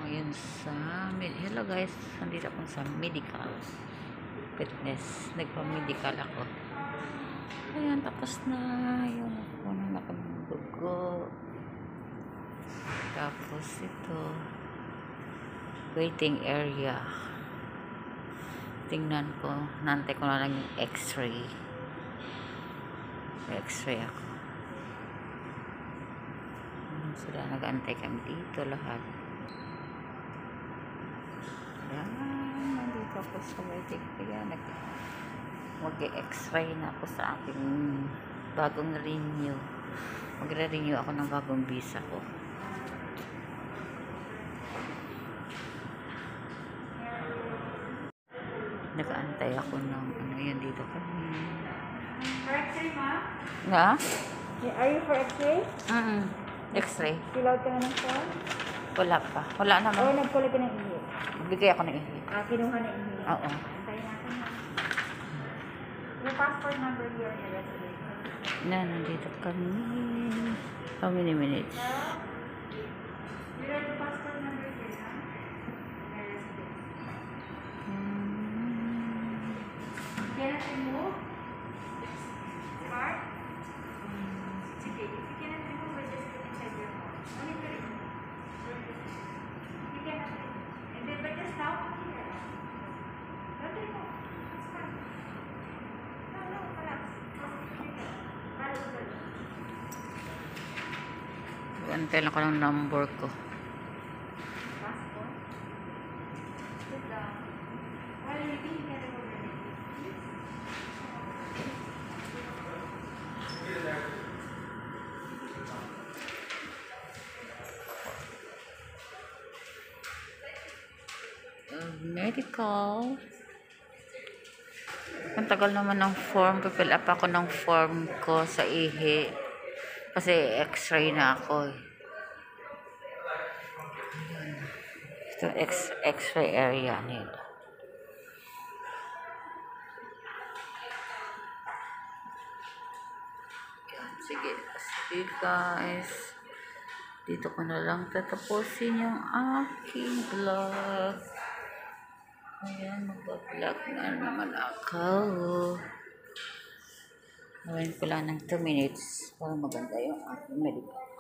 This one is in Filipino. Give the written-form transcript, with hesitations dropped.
Ngayon sa hello guys, nandito ako sa medical fitness, nagpa-medical ako. Ayan, tapos na yung ako na nakadugo. Tapos ito waiting area, tingnan ko, nantay ko na lang yung x-ray. X-ray ako. Sila nag-antay kami dito lahat. Ayan, nandito ako sa waiting area. Mag-x-ray na ako sa aking bagong renew. Magre-renew ako ng bagong visa ko. Nag-aantay ako ng ano yan dito kami. For x-ray, ma? Nga? Are you for x-ray? X-ray. Fill out ka na ng form? Wala pa. Wala O naman. nagkulit ka ng ihi? Bigay ako ng ihi. Kinuha na ihi? Oo. Antayin natin na. Your passport number here on your reservation. Nandito kami. How many minutes? You write the passport number here, ha? On your reservation. Cannot remove? Card? Sige, if you cannot remove, we'll just put inside your mouth. Only to remove. You cannot remove. And then, but just now, put here. Don't remove. It's fine. No, relax. Antay lang ko ng number ko. Passport. Sit down. While waiting, you can remove your name. Medical. Ang tagal naman ng form. Pipill up ako ng form ko sa ihi. Kasi x-ray na ako. Ito x-ray area nila. Yan, sige. Sige guys. Dito ko na lang tatapusin yung aking vlog. Ayan, mag-vlog na naman ako. Gawin ko lang ng 2 minutes para maganda yung aking medical.